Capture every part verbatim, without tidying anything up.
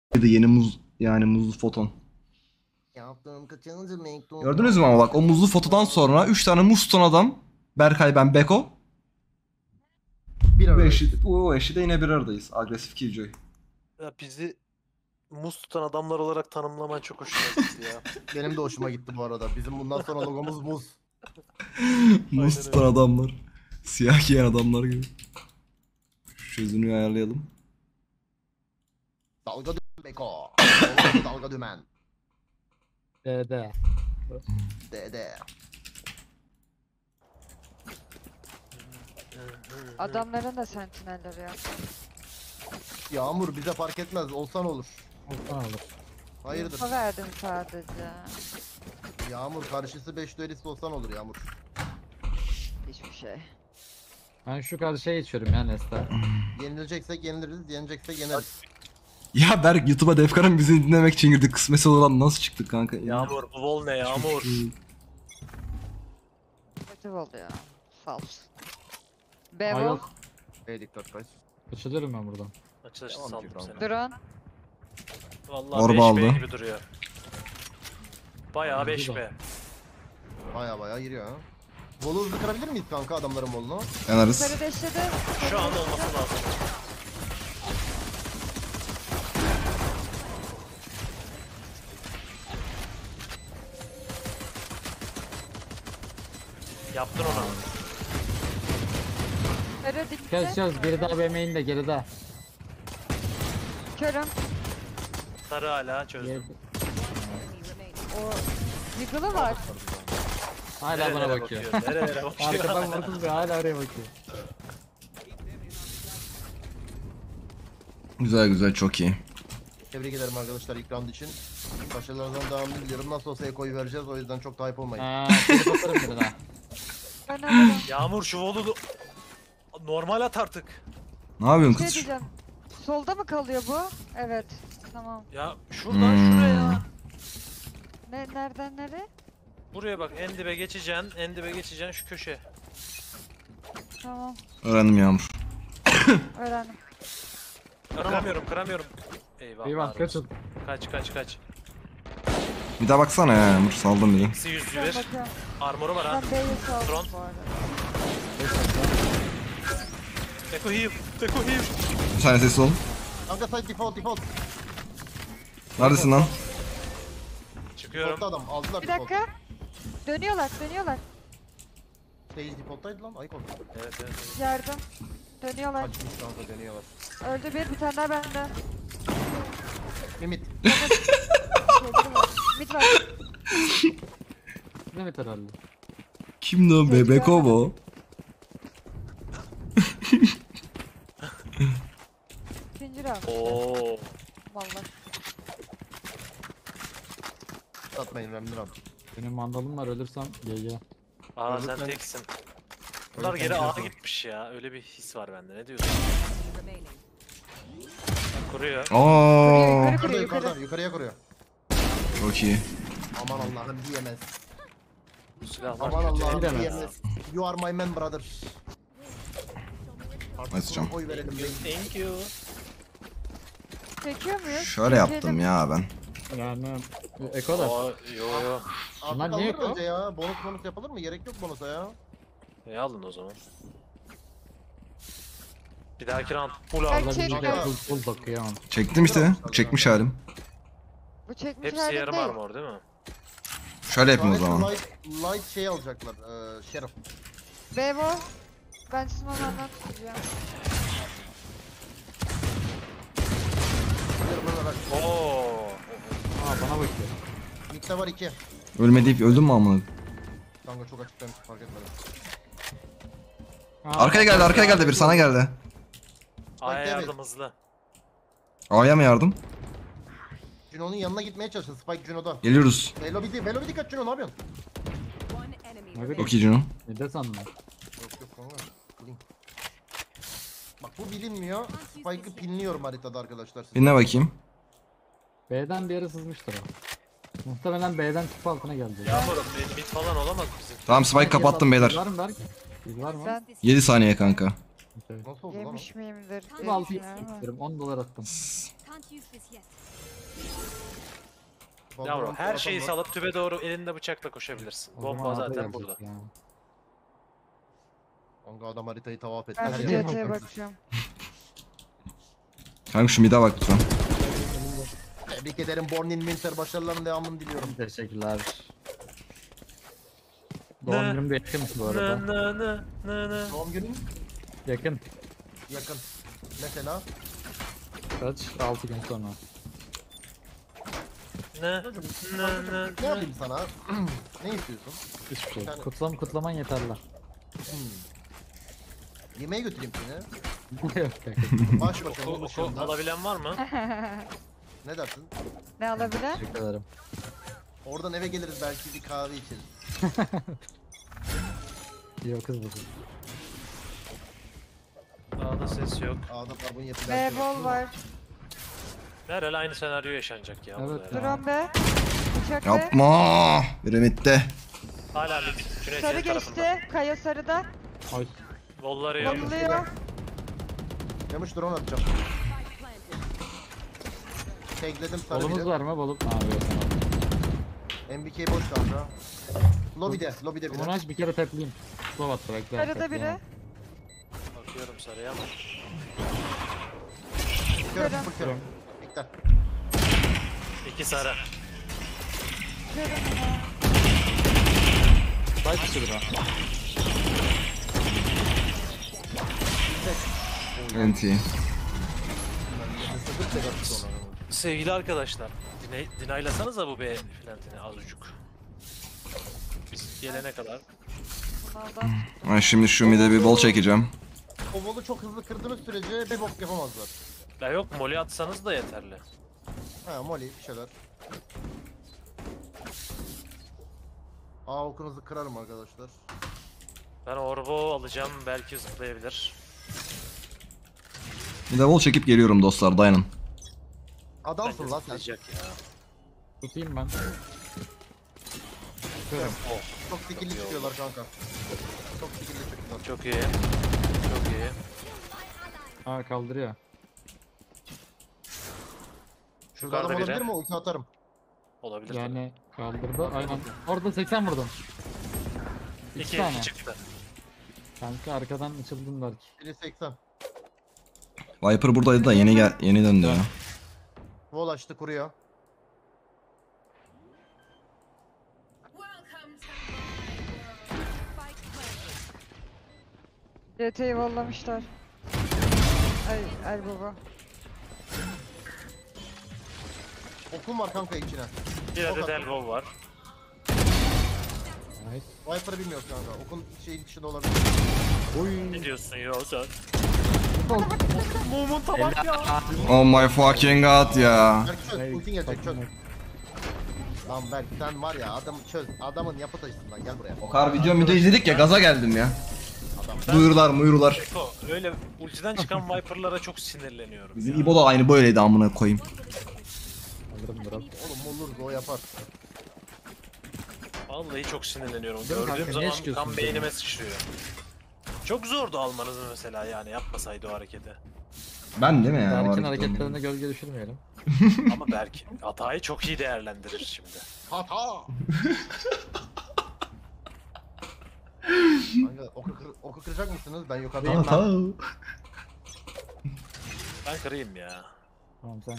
Yeni muz yani muzlu foton. Yaptığım kaçıncı mektup? Gördünüz mü ama bak o muzlu fotodan sonra üç tane muz tutan adam. Berkay, ben, Beko. Bir Bu arada. eşi, bu eşi de yine bir aradayız. Agresif Killjoy. Ya bizi muz tutan adamlar olarak tanımlaman çok hoşuma gitti ya. Benim de hoşuma gitti bu arada. Bizim bundan sonra logomuz muz. Muz Aynen tutan öyle. adamlar. Siyah giyen adamlar gibi. Şu çözünürlüğü ayarlayalım. Dalga dümen Beko. Dalga dümen. D'de. Dede. Adamların da sentinelleri ya. Yağmur bize fark etmez. Olsan olur. Olsan olur. Hayırdır? Info verdim sadece. Yağmur karşısı beş duelist olsan olur Yağmur. Hiçbir şey. Ben şu karşıya geçiyorum ya Nesta. Yenileceksek yeniliriz, yeneceksek yeneriz. Ya Berk, YouTube'a Defkan'ın bizi dinlemek için girdik. Kısmetse olan nasıl çıktık kanka? Yağmur, bu vol ne Yağmur? Kötü oluyor. False. Aa Bevo. yok. Hey dikkat kaç. Kaçılıyorum ben buradan. Açılış Tamam saldım ki kanka. seni. Drone. Vallahi Orba beş B aldı. gibi duruyor. Bayağı beş B. Baya baya giriyor ha. Bolu hızlı kırabilir miyiz kanka adamların bolunu? Yanarız. Yukarı deşledi. Şu an olması lazım. Yaptın onu. Yukarı dikti. Kes kes geri daha B main de geri daha. Körüm. Sarı hala çözdüm. Geri... O Wiggle'ı var. Hala bana Nerelere bakıyor. Nerelere bakıyor? Arkadan vurdum ve hala oraya bakıyor. Güzel güzel, çok iyi. Tebrik ederim arkadaşlar ilk round için. Başarılarınızdan devam diliyorum. Nasıl olsa ekoyu vereceğiz o yüzden çok da hype olmayın. Aaa telif atarım biri daha. Ben alırım. Yağmur şu volu da- normal at artık. Ne yapıyorsun Şey kız? diyeceğim. Solda mı kalıyor bu? Evet. Tamam. Ya şuradan Hmm. şuraya. Ne nereden nereye? Buraya bak, en dibe geçeceksin, en dibe geçeceksin şu köşe. Tamam. Öğrendim Yağmur. Öğrendim. Kıramıyorum, kıramıyorum. Eyvah. İyi bak Harun. kaçın. Kaç kaç kaç. Bir daha baksana ya Yağmur, saldım bile. Eksi yüz Ben bir. bakıyorum. Armoru var ha. Ben B'yi saldım Drone. bu arada. Eko heal. Eko heal. Bir saniye sessiz olun. Kanka side default default. Neredesin lan? Çıkıyorum. Default'ta adam aldılar Bir default. dakika. Dönüyorlar, dönüyorlar. Stage default'taydı lan ayıp oldu. Evet evet. evet. Yardım. Dönüyorlar. Kaçmış kanka dönüyorlar. Öldü bir, bir tane daha bende. Mimit. Şeyleri var. Mid var. Mehmet herhalde. Kim lan be? Beko bu. İkinci round. Oo. Vallahi. Atmayın ben bir round. Benim mandalım var ölürsem G G. Aa Öldük sen lan. teksin. Bunlar Öldük geri lan. A'ya gitmiş ya. Öyle bir his var bende. Ne diyorsun? Kuruyor. Aa, Yukarı Yukarıda kuruyor, yukarıda yukarı. yukarıya kuruyor. çok iyi. Aman Allah'ım diyemez. Bu silahlar Aman kötü. Allah'ım Diyemez. diyemez. You are my man brother. Açacağım. Oy verelim reis. Thank you. Çekiyor muyuz? Şöyle yaptım ya ben. Yani Eko da. Aa, yo yo. Artık Bunlar niye alır yok? bence ya. Bonus bonus yapılır mı? Gerek yok bonusa ya. E alın o zaman. Bir dahaki round full Belki alın. çek- Kanka, Full full bakıyor ama. Çektim işte. Çekmiş halim. Bu çekmiş Hepsi halde yarım değil. armor değil mi? Şöyle yapayım o zaman. Light, light şey alacaklar. Eee Sheriff. Bevo. Ben sizin onlardan tutacağım. Sheriff'ın olarak. Oo. Aa bana bakıyor. Mid'de var iki. Ölme deyip öldün mü amına? Kanka çok açıktaymış fark etmedim. Aa, Arkaya geldi, arkaya geldi, bir sana geldi. A'ya evet. yardım hızlı. A'ya mı yardım? Juno'nun yanına gitmeye çalışın. Spike Juno'da. Geliyoruz. Velo bitti. Velo bitti kaç Juno ne yapıyorsun? Ne Çok iyi canım. Ne de sandın? Yok yok kanka. Kılayım. Bak bu bilinmiyor. Spike'ı pinliyorum haritada arkadaşlar. Dinle bakayım. B'den bir yere sızmıştır o. Muhtemelen B'den tüp altına geldi. Yağmur'um mid mid falan olamaz bizim. Tamam, spike kapattım beyler. Var mı Berk? Bil var mı? Ben yedi saniye kanka. Okay. Nasıl oldu lan? o? yemiş miyimdir Tüp diye altı düşünüyorum ama. isterim on dolar attım. Can't use this yet. Yavrum Valorant her şeyi adam var. salıp tübe doğru elinde bıçakla koşabilirsin. O zaman Bomba A'da zaten gelecek burada. ya. Kanka adam haritayı tavaf etti. Ben Her bir yere C T'ye bakıyor. bakacağım. Kanka şu mide bak lütfen. Tebrik ederim Born in Winter. Başarıların devamını diliyorum. Teşekkürler. Doğum Ne? günüm de yakınmış bu Nı arada. nı nı nı nı. Doğum günün Yakın. yakın. Mesela Kaç? altı gün sonra. Nı nı nı ne yapayım sana? Ne istiyorsun? Hiçbir şey. Yani- Kutlam, kutlaman yeterli. Hmm. Yemeğe götüreyim seni. Yok yok. Başbakanın Oku, oku dışında. alabilen var mı? Ne dersin? Ne alabilir? Teşekkür ederim. Oradan eve geliriz belki bir kahve içeriz. İyi o kız bakın. Daha da ses yok. Ağda karbon yapı B belki bol var. Herhalde aynı senaryo yaşanacak ya. Evet burada ya. ya. Drone B. Bıçak B. Yapma. Piramitte. Hala mid. Cüneyt Sarı senin tarafında. geçti. Kaya sarıda. Ay. Volları yok. Konuluyor. Yamış drone atacağım. Tagledim sarı Bolumuz biri. var mı? Bolum. Aa evet. M B K boş kanka. Lobide, lobide Bunu biri. aç bir kere teplayayım. Slow attı bekle. Sarıda teplayemem. biri. Bakıyorum sarıya ama. Kör, Körüm. full kör. Bekler. İki sarı. Körüm ya. Side dışı bura. N T. Sıkıntı tek attı sonra. Sevgili arkadaşlar. Dine, dinaylasanıza bu B filantini azıcık. Biz gelene kadar. Bunlardan. Ben şimdi şu mide bir bol çekeceğim. O bolu çok hızlı kırdığınız sürece bir bok yapamazlar. Ya yok moli atsanız da yeterli. Ha molly bir şeyler. Aa okunuzu kırarım arkadaşlar. Ben orbo alacağım belki zıplayabilir. Mide bol çekip geliyorum dostlar, dayanın. Adamsın Bence lan sen. zıplayacak ya. Tutayım ben. Çok skill'li çıkıyorlar kanka. Çok skill'li çıkıyorlar. Çok iyi. Çok iyi. Aa kaldırıyor. Şurada adam Yukarıda biri. olabilir mi? Ulti atarım. Olabilir tabii. Yani kaldırdı. Aynen. Orada seksen vurdum. İki, İki, tane. iki çıktı. Kanka arkadan açıldın belki. Biri seksen. Viper buradaydı da yeni gel yeni döndü ya. Wall açtı kuruyor. C T'yi vallamışlar. Ay ay baba. Okum var kanka içine. Bir adet Çok elbow var. Nice. Viper'ı bilmiyoruz kanka. Okun şeyin içinde olabilir. Ne diyorsun ya sen? Oh my fucking god ya. Berk çöz. Hey, Ultin gelecek çöz. fucking Lan Berk sen var ya adam çöz. Adamın yapı taşısın lan gel buraya. O kadar video video izledik ya, gaza geldim ya. Adam. Duyurular muyurular. Eko, öyle ultiden çıkan Viper'lara çok sinirleniyorum. Bizim ya. İbo da aynı böyleydi, amına koyayım. Alırım drop. Oğlum olur o yapar. Vallahi çok sinirleniyorum. Değil mi kanka? Gördüğüm Niye zaman çıkıyorsun kan sen? beynime sıçrıyor. Çok zordu almanız mesela yani yapmasaydı o hareketi. Ben değil mi ya? Berk'in Var- hareketlerine gölge düşürmeyelim. Ama Berk hatayı çok iyi değerlendirir şimdi. Hata. Kanka oku, kır, oku kıracak mısınız? Ben yukarıda. Kırayım Hata. Ben kırayım ya. Tamam sen.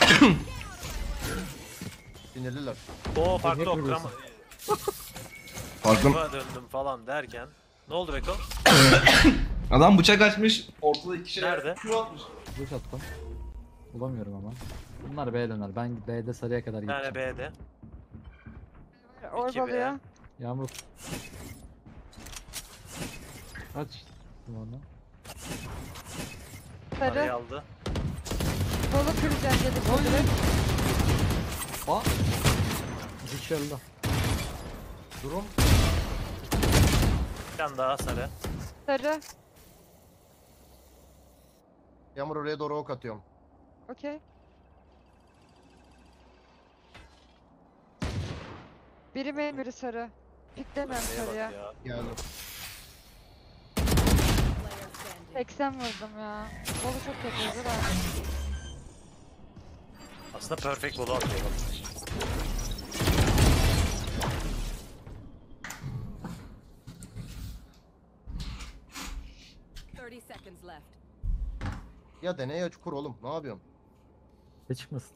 Sinirliler. O farklı Niye okram. kırıyorsun? Farkım. döndüm falan derken. Ne oldu Beko? Adam bıçak açmış. Ortada iki şey. Nerede? Duş attım. Bulamıyorum ama. Bunlar B'ye döner. Ben B'de sarıya kadar Bir tane gideceğim. B'de. Orbalıyor. Yağmur. Kaç. Onu. Arayı Sarı. aldı. Bolu kıracağım dedik. direkt. Aa. İki kişi öldü. Durum. Bir tane daha sarı. Sarı. Yağmur oraya doğru ok atıyorum. Okey. Biri main biri sarı. Piklemiyorum Neye bak sarıya. ya. Geldim. seksen vurdum ya. Bolu çok kötüydü de. Aslında perfect wall'u atıyor bak. thirty seconds left. Ya dene ya kur oğlum. Ne yapıyorsun? Ne çıkmasın?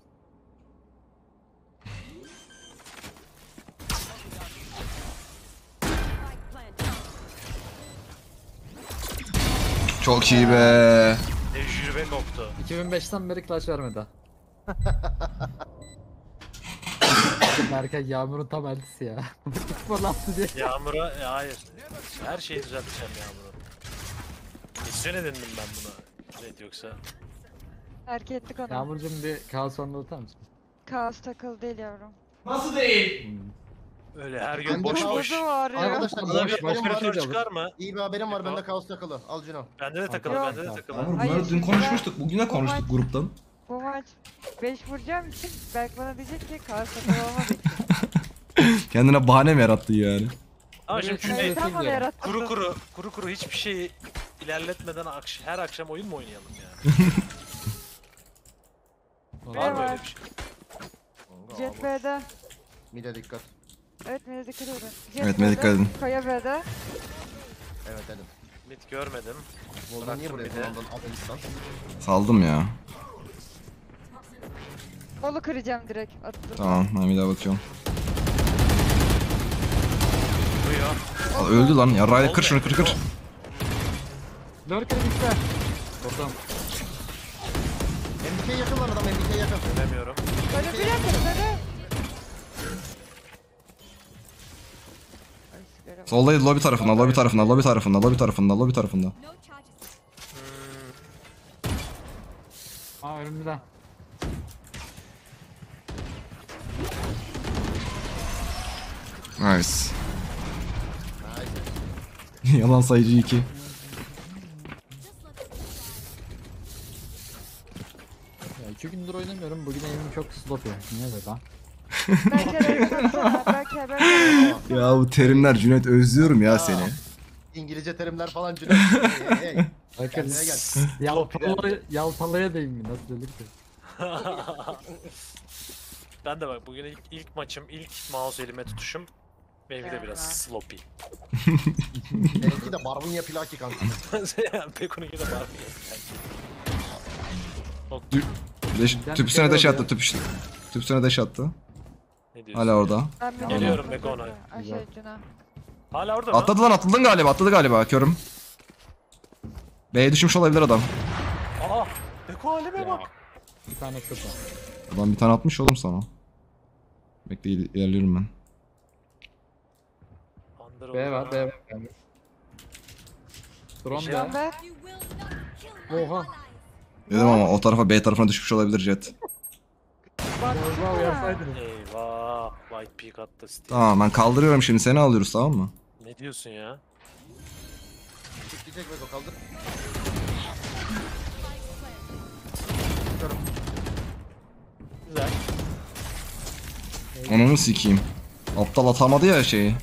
Spike planted. Çok iyi be. Tecrübe koptu. iki bin beşten beri clutch vermedi ha. Berkay Yağmur'un tam eltisi ya. Bana attı diye. Yağmur'a e, hayır. Her şeyi düzelteceğim Yağmur'a. Misyon edindim ben buna. Evet yoksa. Terk ettik onu. Yağmurcuğum bir kaos anlatır mısın? Kaos takıl değil yavrum. Öyle her Ben gün de boş kaosu boş. var ya. Arkadaşlar Boş, iyi Bana bir bir boş, haberim var. boş. operatör çıkar mı? İyi bir haberim var. Eko. Bende kaos takılı. Al Cino. Bende de takılı, Yok. bende de takılı. Yağmur Hayır, bunları dün ben- konuşmuştuk. Bugün de konuştuk maç- gruptan. Bu maç beş vuracağım için Berk bana diyecek ki kaos takıl olmadı için. Kendine bahane mi yarattın yani? Ama şimdi Buraya çünkü kimse- Sen bana diyorum. yarattın. kuru kuru, kuru kuru hiçbir şeyi ilerletmeden akş her akşam oyun mu oynayalım ya? Var mı var. öyle bir şey? Jet B'de. Mide dikkat. Evet Mene dikkat edin. Jet Evet, Mene B'de, dikkat edin. Kaya B'de. Evet dedim. Mid görmedim. Volkan niye buraya bir de. kullandın? Afganistan. Saldım ya. Kolu kıracağım direkt. Attım. Tamam ben bir daha bakıyorum. Duyuyor. Aa, öldü lan. Ya Ray kır şunu kır kır. Dört kere gitti. Oradan. M B K'ye yakın lan adam. M B K'ye yakın. Göremiyorum. Böyle bir yapın böyle. Ay, sigara. Soldaydı lobi tarafında, lobi tarafında, lobi tarafında, lobi tarafında, lobi tarafında. No charges. Hmm, Aa önümde. Nice. Nice. Yalan sayıcı iki. Ya iki gündür oynamıyorum. Bugün elimim çok slow ya. Niye böyle lan? Berke Berke baksana. Berke Berke. Ya bu terimler Cüneyt özlüyorum ya seni. İngilizce terimler falan Cino. Hey hey hey. Bakın Kendine gel. yalpalaya, yalpalaya değin mi? Nasıl dedik ki? Ben de bak bugün ilk, ilk maçım, ilk mouse elime tutuşum. Benimki de biraz Evet. sloppy. Benimki de barbunya plaki kanka. Pek onunki de var mı? Deş, tüp üstüne deş attı, tüp üstüne. Tüp üstüne deş attı. Ne diyorsun? Hala orada. Ben bir Geliyorum onu- Beko ona. Ay şey Cuna. Hala orada mı? Atladı lan, atladın galiba, atladı galiba. Körüm. B'ye düşmüş olabilir adam. Aa! Beko halime Ya. bak. Bir tane şurada. Adam bir tane atmış oğlum sana. Bekle il- ilerliyorum ben. Under B var, oldu B ha. var. Drone Şey B. Ben be. You will not kill my Oha. allies. Dedim ama o tarafa B tarafına düşmüş olabilir Jet. Orada Baksana. uyarsaydınız. Eyvah! White peak attı Steve. Tamam ben kaldırıyorum şimdi, seni alıyoruz, tamam mı? Ne diyorsun ya? Çıkacak Beko kaldır. Güzel. Onu sikeyim. Aptal atamadı ya şeyi.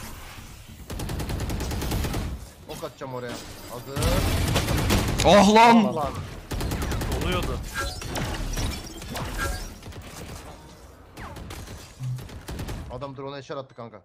Ok atacağım oraya. Hazır. Ah lan! Ulan. Oluyordu. Adam drone'a eşer attı kanka.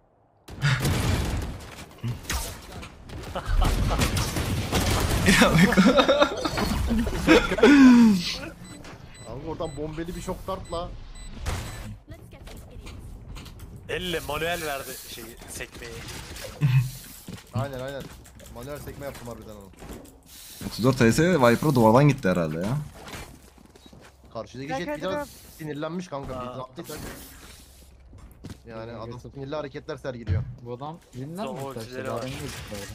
Abi oradan bombeli bir şok dartla. Let's get these idiots. Elle manuel verdi şeyi, sekmeyi. Aynen aynen. Manuel sekme yaptım harbiden onu. otuz dört T S Viper'a duvardan gitti herhalde ya. Karşıdaki Gel, jet hadi biraz bakalım. sinirlenmiş kanka. Biz Aa. ne yaptıysak. Yani Ya, adam geçtim. sinirli hareketler sergiliyor. Bu adam dinler mi? Son işte? ultileri Daha var. benim de gitti orada.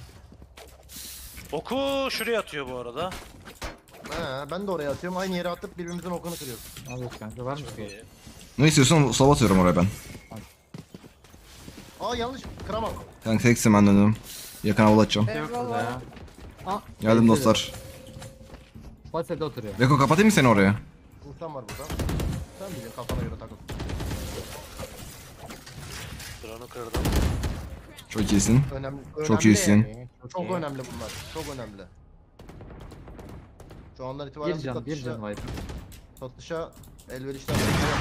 Oku şuraya atıyor bu arada. He, ben de oraya atıyorum. Aynı yere atıp birbirimizin okunu kırıyoruz. Al yok kanka var mı? Çok iyi. Ne istiyorsun? Slov atıyorum oraya ben. Aa yanlış kıramam. Kanka teksin ben dönüyorum. Yakın havalı atacağım. Yok burada Eyvallah. ya. Aa, Geldim dostlar. Basede oturuyor. Beko kapatayım mı seni oraya? İnsan var burada. Sen bilin kafana göre takıl. Drone'u kırdım. Çok iyisin. Önemli, Çok önemli iyisin. yani. Çok iyi. önemli bunlar. Çok önemli. Şu andan itibaren Bir can, bir satışa, can var. satışa Elverişler.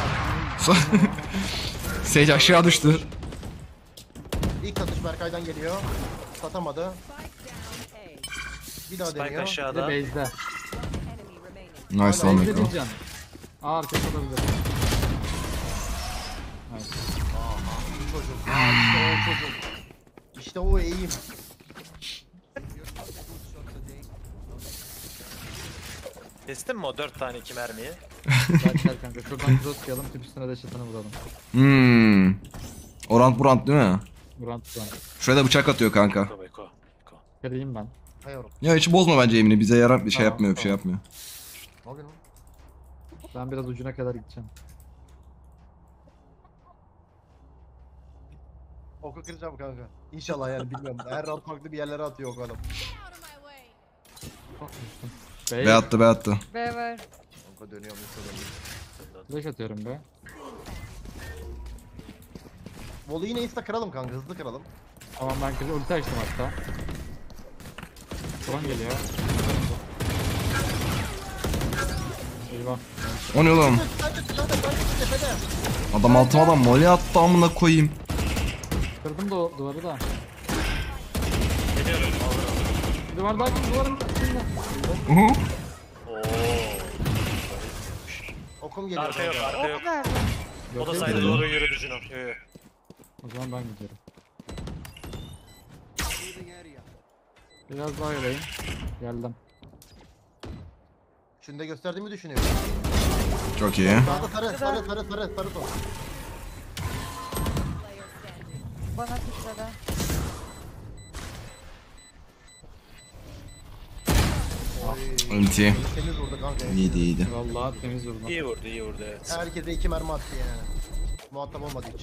Sage aşağı düştü. İlk atış Berkay'dan geliyor. Satamadı. Spike down A. Bir daha Spike deniyor. Bir de aşağıda. base'de. Enemy remaining. Nice lan Base'de Beko. diyeceğim. Aa arkası olabilir. Evet. Çocuk. Aa, işte o çocuk. İşte o eğim. Kestin mi o dört tane iki mermiyi? Gel gel kanka şuradan cross koyalım tüp üstüne de şatanı vuralım. Hmm. Orant burant değil mi? Vuran tutan. Şuraya da bıçak atıyor kanka. Beko beko. Beko. Kırayım ben. Hayırım. Ya hiç bozma bence emini. Bize yarar bir şey Tamam, yapmıyor, bir şey tamam. yapmıyor. Ne yapıyorsun? Ben biraz ucuna kadar gideceğim. Oku kıracağım kanka. İnşallah yani bilmiyorum. Her round farklı bir yerlere atıyor o adam. Out of my way. Oh, düştüm. B Bey, attı, B attı. B var. Kanka dönüyorum dönüyorum. flash atıyorum be. Volu yine insta kıralım kanka, hızlı kıralım. Tamam ben kırı ulti açtım hatta. Drone geliyor. Eyvah. O ne oğlum? Adam altıma adam molly attı amına koyayım. Kırdım da o duvarı da. Geliyorum. Alırım. Duvar daha duvarın içinde. Uhu. Oo. Okum geliyor Arka yok kanka. arka yok. Ok nerede? O da Yok, sayda yok. doğru yürüdü Cino. Yo, yo. O zaman ben gidiyorum. Biraz daha yorayım. Geldim. Şunu da gösterdiğimi düşünüyorum. Çok iyi. Sağda sarı sarı sarı sarı sarı top. Player standing. Bana tıkladı. Ulti. Temiz vurdu kanka. İyiydi iyiydi. Vallahi temiz vurdum. İyi vurdu iyi vurdu evet. Herkese iki mermi attı yani. Muhatap olmadı hiç.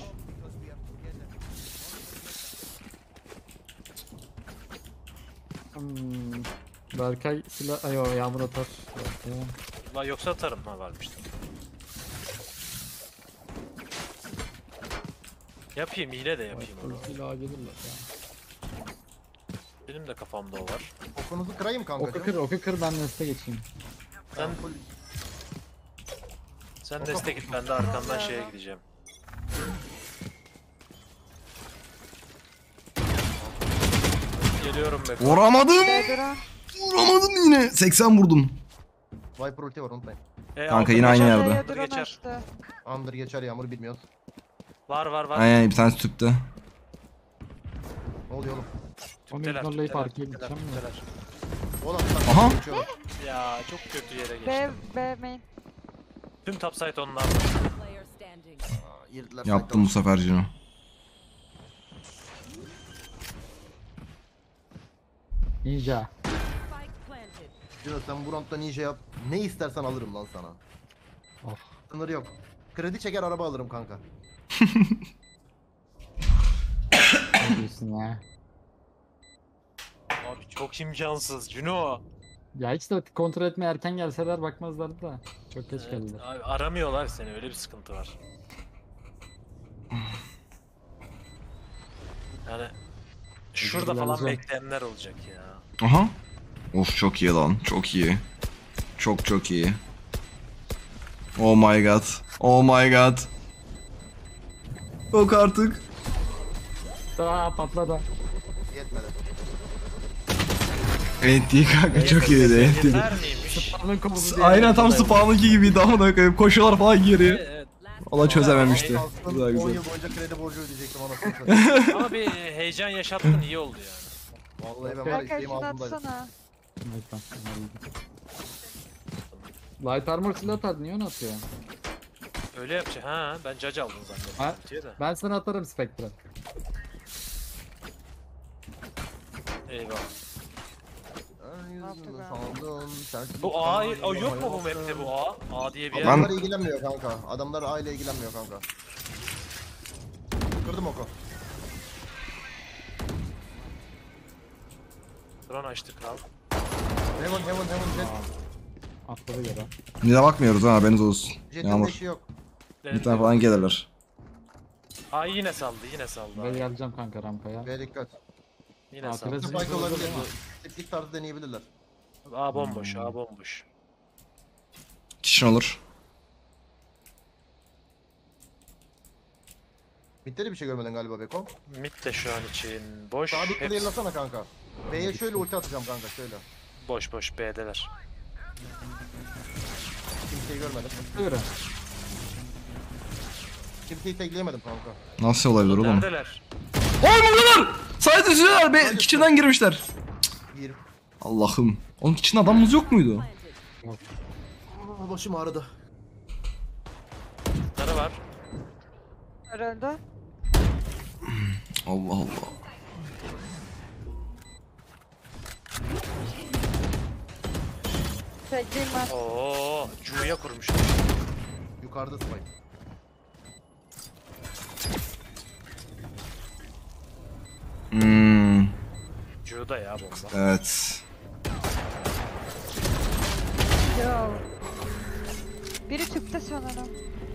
Hmm. Berkay silah... Ay o yağmur atar. Berkay. La yoksa atarım ha varmıştı. Yapayım hile de yapayım onu. Berkay silah gelirler ya. Benim de kafamda o var. Okunuzu kırayım kanka. Oku kır, oku kır ben neste geçeyim. Sen sen deste git ben de arkandan şeye gideceğim. Geliyorum be. Vuramadım. B duran. Vuramadım yine. seksen vurdum. Viper ulti var unutmayın. E, Kanka altı yine aynı geçer, yerde. B'ye altı duran geçer. açtı. Under geçer yağmur bilmiyoruz. Var var var. Aynen bir tanesi tüpte. Ne oluyor oğlum? Onu Tüpteler, ignorlayıp tüpteler, arkaya tüpteler, gideceğim mi? tüpteler. Oğlum Aha. geçiyor. Ya çok kötü yere B, geçtim. B main. Tüm topside onlar. Player standing. Aa, Yirdiler. Yaptım bu sefer Cino. Ninja. Spike planted. Cino sen bu roundda ninja yap. Ne istersen alırım lan sana. Oh. Sınır yok. Kredi çeker araba alırım kanka. Ne diyorsun ya? Abi çok imkansız Cino. Ya hiç de kontrol etmeye erken gelseler bakmazlardı da. Çok geç Evet, geldiler. abi aramıyorlar seni öyle bir sıkıntı var. Yani şurada falan Alacağım. bekleyenler olacak ya. Aha. Of çok iyi lan. Çok iyi. Çok çok iyi. Oh my god. Oh my god. Yok artık. Aa patladı. Yetmedi. Enti kanka çok iyiydi. Enti. Yeter miymiş? Onun komutu diye. Aynen tam spawn'ınki gibiydi ama da koyayım. Koşuyorlar falan geriye. Evet, Ola çözememişti. Kalsın, Güzel on güzel. yıl boyunca kredi borcu ödeyecektim anasını satayım. evet. Ama bir heyecan yaşattın iyi oldu yani. Vallahi ben var Berkay isteğim şunu ağzımdaydı. atsana. Evet, tamam. Light armor silah atar niye onu atıyor? Öyle yapacak. Ha ben judge aldım zannettim. Ha? diye de. Ben sana atarım Spectre. Eyvah. Yüzünü saldım, sensiz Bu A, kaldım, o yok mu bu hayatım. map'te bu A? A diye bir yer. Ben- Adamlar ilgilenmiyor kanka. Adamlar A ile ilgilenmiyor kanka. Kırdım oku. Drone açtı kral. Heaven heaven heaven jet. Atladı yere. Nide bakmıyoruz ha haberiniz olsun. Jet'in Yağmur. beşi yok. Bir tane falan gelirler. A yine saldı yine saldı. Ben geleceğim kanka rampaya. Ve dikkat. Yine Aa, saldı. biraz- Spike olabilir. Tiplik tarzı deneyebilirler. A bomboş A bomboş. Kişin olur. Mid'de de bir şey görmedin galiba Beko. Mid de şu an için boş. Sabit Hepsi clearlasana kanka. B'ye şöyle ulti atacağım kanka şöyle. boş boş B'deler. Kimseyi görmedim. Yürü. Kimseyi tekleyemedim kanka. Nasıl olabilir oğlum? Neredeler? Oy buradalar! Saydı üzüyorlar be. Kitchen'dan girmişler. Bir. Allah'ım. Onun kitchen adamımız yok muydu? Planted. Aa, başım ağrıdı. Nere var? Öldü. Allah Allah. Tekliyim ben. Oo, Cu'ya kurmuş. Yukarıda Spike. Hmm, Cu'da ya bomba. evet. Yo. Biri tüpte sanırım.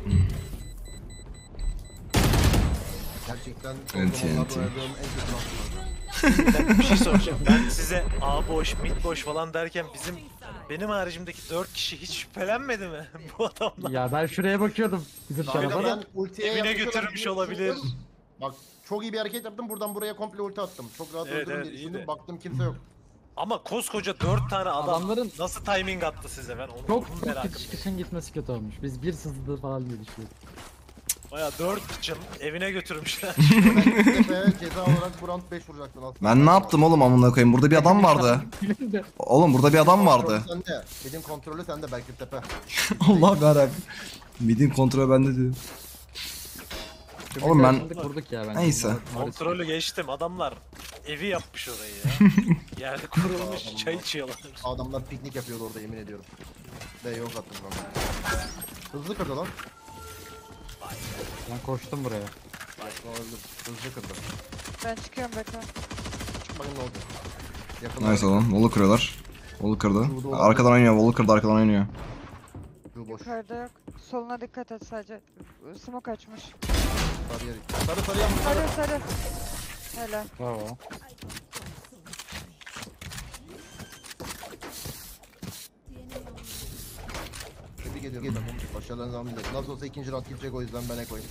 Gerçekten Evet, son zamanlarda evet. oynadığım en kötü noktalardı. Ben bir şey soracağım. Ben size A boş, mid boş falan derken bizim benim haricimdeki dört kişi hiç şüphelenmedi mi bu adamlar? Ya ben şuraya bakıyordum. Bizim Kanka tarafa ben da. ultiye Evine yapmış olan götürmüş bir- olabilir. Bak çok iyi bir hareket yaptım. Buradan buraya komple ulti attım. Çok rahat Evet, öldürürüm evet, diye iyi düşündüm. de. Baktım kimse yok. Ama koskoca dört tane adam Adamların nasıl timing attı size ben onu, çok onu çok merak kış ettim. kışın gitmesi kötü olmuş. Biz bir sızdı falan diye düşünüyoruz. Baya dört kıçın evine götürmüşler. Ben tepeye ceza olarak bu round beş vuracaktın aslında. Ben ne yaptım oğlum amına koyayım? Burada bir adam vardı. Oğlum burada bir adam vardı. Kontrolü sende. Benim kontrolü sende belki tepe. Allah yarabbim. Midin kontrolü bende diyor. Oğlum ben- Şimdi kurduk ya bence. Neyse. Kontrolü geçtim adamlar evi yapmış orayı ya. Yerde kurulmuş çay içiyorlar. Adamlar piknik yapıyordu orada yemin ediyorum. Ve yok attım kanka. Hızlı kırdı lan. Ben koştum buraya. Yakın öldüm. Hızlı kırdı. Ben çıkıyorum Beko. Çık bakayım ne olacak. Yakın Neyse oğlum. Wall'u kırıyorlar. Wall'u kırdı. Arkadan oynuyor. Wall'u kırdı. Arkadan oynuyor. Şu boş. Yukarıda yok. Soluna dikkat et sadece. Smoke açmış. Sarı yeri. Sarı sarı yanmış. Sarı sarı. Helal. Bravo. Tebrik ediyorum. Gel takım. Başarılarınızı devam edin. Nasıl olsa ikinci round gidecek o yüzden ben ekoyum.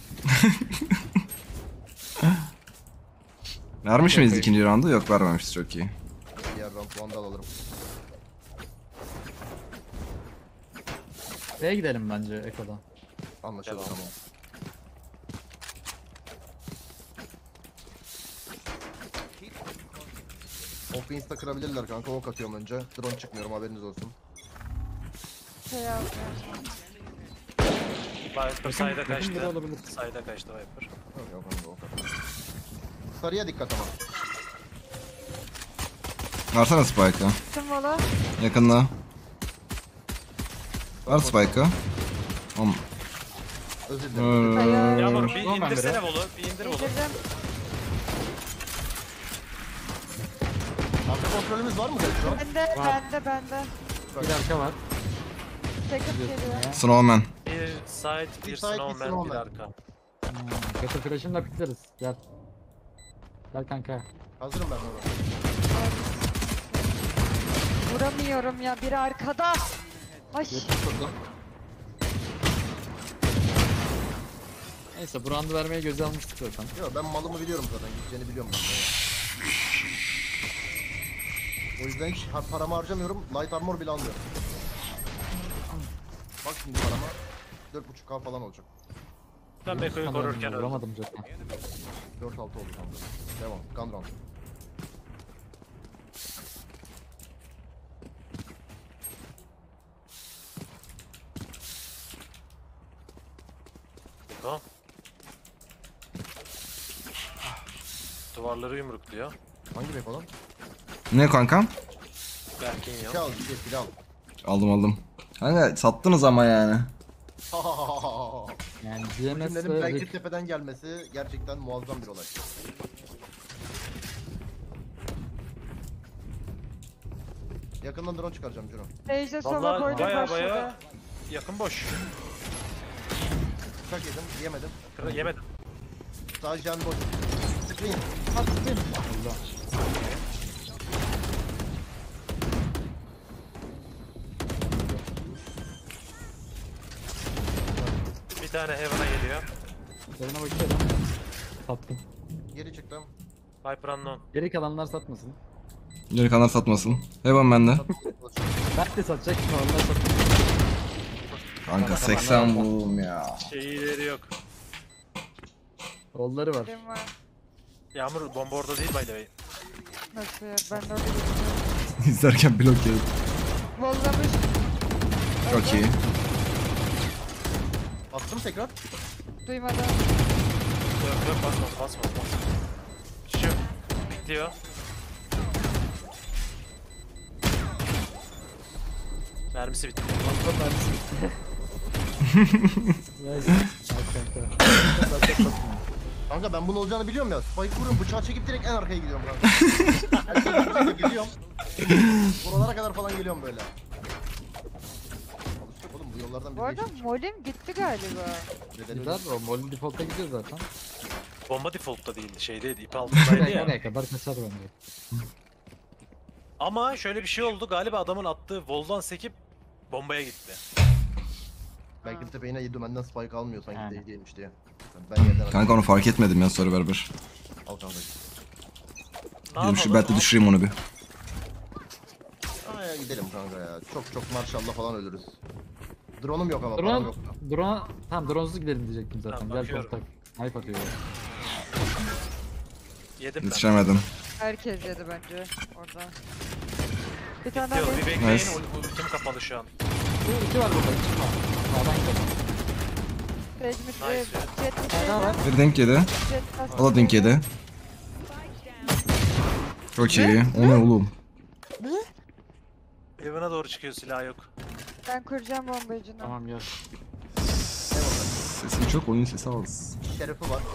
Vermiş miyiz ikinci roundu? Yok vermemişiz. Çok iyi. Diğer round vandal alırım. B'ye gidelim bence Eko'da. Anlaşıldı Devam. tamam. Offense'da kırabilirler kanka. Ok atıyorum önce. Drone çıkmıyorum haberiniz olsun. Şey almıyorum. Viper sayda yakın biri kaçtı. olabilir. Sayda kaçtı Viper. Yok kanka ok atıyorum. Sarıya dikkat ama. Versene Spike'ı. Tüm vola. Yakında. Ver Spike'ı. Oğlum. Özür dilerim. Ee, Hayır. Yağmur bir Tamam, ben indirsene biraz. bolu. Bir indir bolu. İndirdim. Arka kontrolümüz var mı şu an? Bende, bende, bende. Bir arka var. Second geliyor. Snowman. Bir side, bir Bir side, bir snowman, bir snowman. arka. Hmm, Kötü flash'ını pikleriz. Gel. Gel kanka. Hazırım ben orada. Vuramıyorum ya. Biri arkada. Ay. Neyse bu roundu vermeye göze almıştık zaten. Yok ben malımı biliyorum zaten. Gideceğini biliyorum ben. de. O yüzden hiç ha- paramı harcamıyorum. Light armor bile almıyorum. Bak şimdi parama dört buçuk K falan olacak. Ben Beko'yu korurken öldüm. Vuramadım zaten. dört altı oldu kanka. Devam. Gun round. Beko. Duvarları yumrukluyor. Hangi bek olan? Ne kankam? Berkin Şey yok. al, bir şey silah al. Aldım aldım. Kanka sattınız ama yani. Yani Bu D M S cümlenin ve belki Rick tepeden gelmesi gerçekten muazzam bir olay. Yakından drone çıkaracağım Ciro. Teyze sola Vallahi koydu baya başladı. baya yakın boş. Bıçak yedim, yemedim. Kıra- Yemedim. Sağ jen boş. Screen. Bir tane Heaven'a geliyor. Üzerine bakıyorum. Sattım. Geri çıktım. Viper unknown. Geri kalanlar satmasın. Geri kanat satmasın. Hemen bende. Ben de satacak mı? Onlar satmasın. Kanka seksen vurdum ya. Şeyleri yok. Kolları var. Benim var. Yağmur bomba orada değil by the way. Nasıl ya? Ben de orada geçiyorum. İzlerken blok yedim. Bollamış. Çok iyi. Attım tekrar. Duymadım. Yok yok basmaz basmaz basmaz. Şu. Bekliyor. Mermisi bitti. Neyse. Al kanka. Kanka ben bunu olacağını biliyorum ya. Spike vuruyorum, bıçağı çekip direkt en arkaya gidiyorum kanka. Herkese geliyorum. Buralara kadar falan geliyorum böyle. Alıştık oğlum bu yollardan Bu bir arada geçtik. molim gitti galiba. Gider o molin default'a gidiyor zaten. Bomba default'ta değildi, şeydeydi, ip altındaydı Oraya, ya. oraya kadar kaçar bence. Ama şöyle bir şey oldu, galiba adamın attığı voldan sekip bombaya gitti. Belki bir tepeyine yedi dümenden spike almıyor sanki Aynen. değil değilmiş diye. Ben yerden Kanka onu fark etmedim ya sonra berber. al kanka. Ne Gidelim şu yapalım? betle düşüreyim onu bir. Aya gidelim kanka ya. Çok çok maşallah falan ölürüz. Drone'um yok ama param Drone, yok. drone, tamam dronesuz gidelim diyecektim zaten. Tamam, Gel bakıyorum. kontak. Knife atıyor. Yedim ben. Yetişemedim. Herkes yedi bence orada. Bir tane daha Yok, bir benim. bekleyin, Nice. ul- ultim kapalı şu an. Bu iki var burada. İki var. Sağdan gidelim. Sage mid. Nice. Jet mid. Bir daha var. Bir denk yedi. Jet O da denk yedi. Çok iyi. O ne oğlum? Heaven'a doğru çıkıyor, silah yok. Ben kuracağım bombacını. Tamam gel. Sesin çok, oyun sesi az. Şerefi var.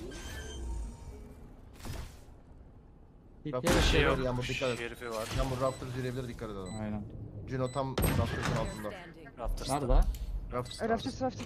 Hit Bak, yer. Bir şey yok. Yağmur, dikkat et. Şerifi var. Yağmur Raptors yürüyebilir, dikkat edelim. Aynen. Juno tam Raptors'ın altında. Standing. Raptors. Nerede? Raptors. Raftus Raftus.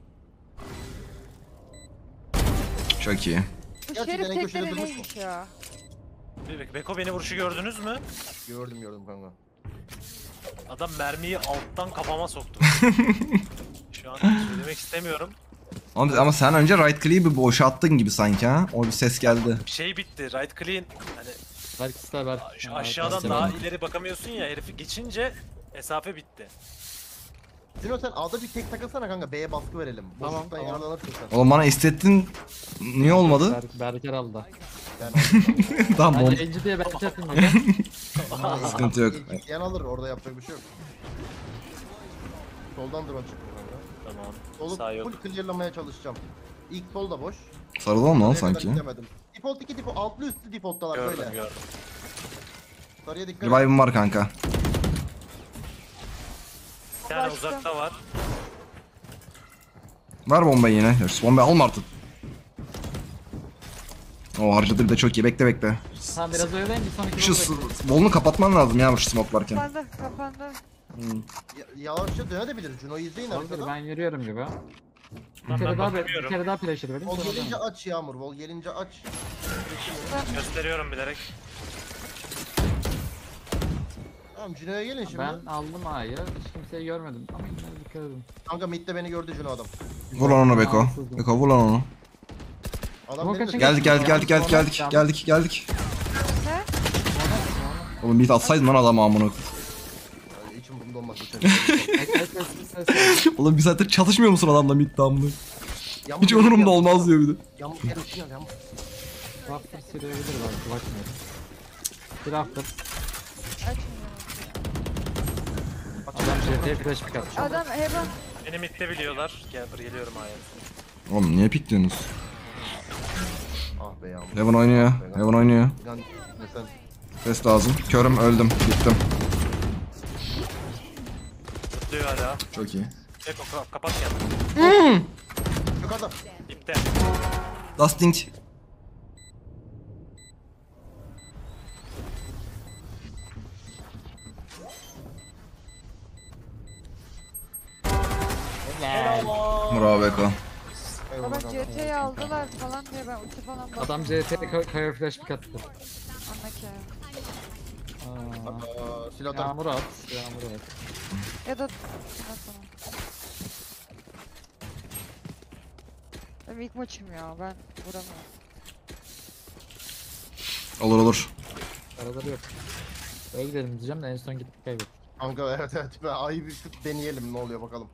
Çok iyi. Bu Gerçekten şerif en köşede tekleri durmuş mu? neymiş ya? Be- Beko beni vuruşu gördünüz mü? Gördüm gördüm kanka. Adam mermiyi alttan kafama soktu. Şu an söylemek istemiyorum. Ama, ama sen önce right click'i bir boşalttın gibi sanki ha. O bir ses geldi. Şey bitti, right clean. Hani Belki ister ver. şu Ha, aşağıdan istemedim. daha ileri bakamıyorsun ya, herifi geçince mesafe bitti. Juno sen A'da bir tek takılsana kanka, B'ye baskı verelim. Tamam, Boşluktan tamam. yararlanırsın sen. Oğlum bana istettin. Niye olmadı? Ber Berker aldı da. Yani Tamam Bence bom. Enci diye Berker atayım ya. Sıkıntı yok. yan alır, orada yapacak bir şey yok. Soldan drone çıktı kanka. Tamam. Solu Sağ yok. full clearlamaya çalışacağım. İlk sol da boş. Sarılı mı lan Oraya kadar sanki? gidemedim. Default iki default, altlı üstlü defaulttalar Gördüm böyle. gördüm. Sarıya dikkat et. Revive'ım var kanka. Bir tane Başka. uzakta var. Ver bombayı yine. Yarısı bombayı alma artık. O harcadı bir de çok iyi. Bekle bekle. Tamam biraz oyalayın bir sonraki Şu yolu bekleyin. s- bolunu kapatman lazım ya şu smoke varken. Kapandı kapandı. Ya- Yavaşça dönebilir. Juno'yu izleyin Olabilir, arkadan. ben yürüyorum gibi. Bir Tamam, kere ben daha bir bakmıyorum. kere daha pressure verin. Vol sonra gelince dönün. aç Yağmur. Vol gelince aç. Gösteriyorum bilerek. Tamam Juno'ya gelin şimdi. Ben aldım A'yı. Hiç kimseyi görmedim. Ama yine de dikkat edin. Kanka midde beni gördü Juno adam. Vur lan onu Beko. Beko vur lan onu. Adam Volkan beni de çık- Geldik geldik geldik geldik geldik geldik geldik. Ne? Oğlum bir atsaydın lan adamı amına. Ay, İçim bunda olmaz. Oğlum bir saattir çalışmıyor musun adamla mid damlı? Hiç onurumda olmaz diyor bir de. Yağmur gel üstüne al, Yağmur. Raptor sürebilir belki bakmıyorum. Bir Raptor. Açmıyor. Adam J T'ye flash pick atmış. Adam heaven. Beni midde biliyorlar. Gel dur geliyorum aya. Oğlum niye pikliyorsunuz? Ah be Yağmur. Heaven oynuyor. Heaven oynuyor. Gan ne sen? Ses lazım. Körüm öldüm. Gittim. Tutuyor hala. Çok iyi. Beko ka- kapat kendini. Yukarıda. İpte. Dusting. Bravo Beko. Baba C T'yi aldılar falan diye ben ulti falan bak. Adam J T'ye ka- kaya flash pick attı. Anlaki. Aa, Aa, silah atar. Yağmur at. Yağmur at. Ya da... Ha, tamam. Benim ilk maçım ya ben vuramıyorum. Olur olur. Araları yok. Öyle gidelim diyeceğim de en son gittik kaybettik. Kanka evet evet. Ben ayı bir şut deneyelim ne oluyor bakalım.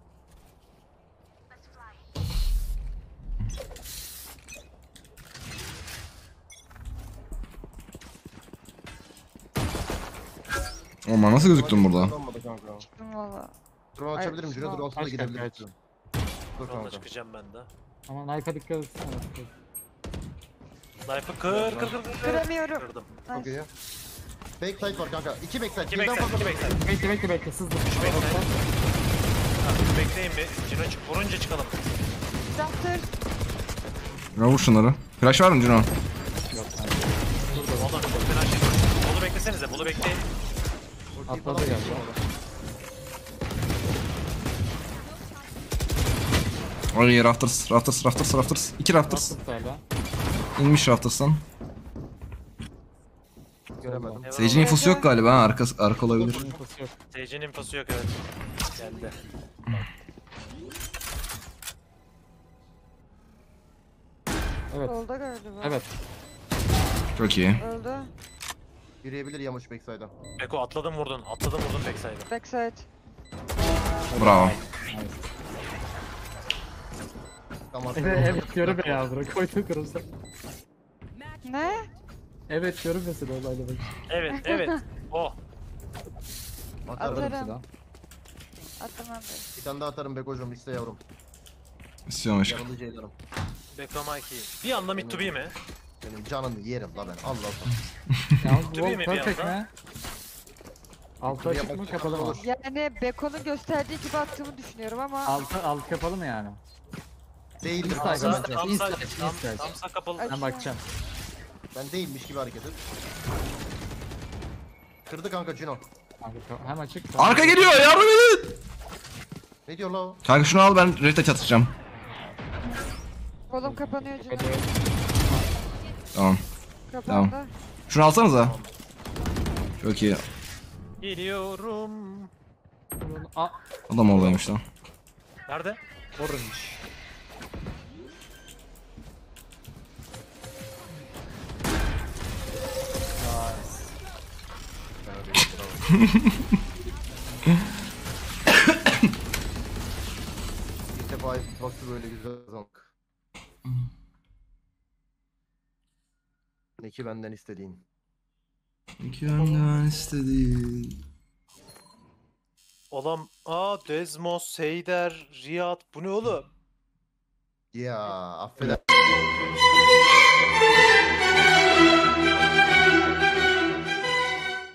Oğlum ben nasıl gözüktüm burada? Kazanmadı kanka. Çıktım valla. Drone Ay, açabilirim. Jüne tamam. drone aslında Kaç kanka, gidebilir. kaç. Dur Sonra kanka. çıkacağım ben de. Ama knife'a dikkat etsene. Knife'ı kır kır kır kır. Kıramıyorum. Kırdım. Çok Nice. iyi. Backside var kanka. İki backside. İki Birden backside, fazla iki backside. Bekle bekle bekle sızdım. Tamam, bekleyin bir. Cino çık, vurunca çıkalım. Doctor. Cino vur şunları. Flash var mı Cino? Yok kanka. Oğlum çok fena şey. Bolu beklesenize, bolu bekleyin. Atladı galiba. Ay Rafters, Rafters, Rafters, Rafters. İki Rafters. Atladı hala. İnmiş Rafters'tan. Göremedim. Sage'in infosu yok galiba ha. Arka, arka olabilir. Infosu yok. Sage'in infosu yok evet. Geldi. Evet. Solda galiba. Evet. Çok iyi. Öldü. Yürüyebilir yamuş backside'a. Beko atladın vurdun, atladın vurdun backside'a. Backside. Bravo. Nice. Tamam. Evet evet görünme ya bırak koydu kırılsa. Ne? Evet görünmesin olayla bak. Evet, evet. Oh. Atarım. Atarım. Silah. Attım ben de. Bir tane daha atarım Beko'cum iste yavrum. İstiyorum aşkım. Yanılı ceylanım. Beko Mikey. Bir anda mid to be mi? Benim canımı yerim la ben. Allah Allah. Yalnız Tabii wall mi bir perfect anda? mi? Altı Tabii açık mı yapmak kapalı mı? olur. Yani Beko'nun gösterdiği gibi attığımı düşünüyorum ama Altı alt kapalı mı yani? Değildir. Inside, kanka. inside. Tam tam inside, tam inside. tamsa kapalı. Ay. Ben bakacağım. Ben değilmiş gibi hareket et. Kırdı kanka Cino. Kanka, hem açık. Arka geliyor yardım edin. Ne diyor la o? Kanka şunu al ben red atacağım. kolum kapanıyor canım. Hadi. Tamam. Kapandı. Şunu alsanıza. Çok iyi. Geliyorum. Aa, Adam oradaymış lan. Nerede? orange. İlk defa Xbox'ı böyle güzel kazandık. Ne ki benden istediğin. İki benden istediğin. Oğlum, aa Desmos, Seyder, Riyad. Bu ne oğlum? Ya affeder.